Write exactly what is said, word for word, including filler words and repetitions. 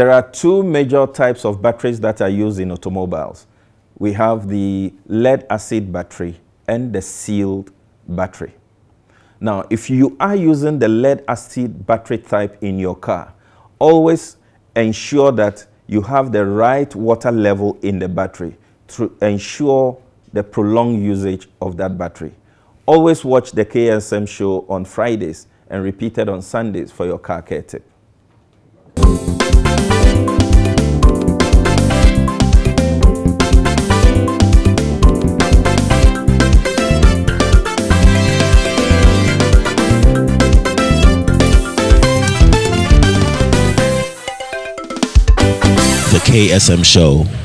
there are two major types of batteries that are used in automobiles. We have the lead acid battery and the sealed battery. Now, if you are using the lead acid battery type in your car, always ensure that you have the right water level in the battery to ensure the prolonged usage of that battery. Always watch the K S M show on Fridays and repeat it on Sundays for your car care tip. The K S M Show.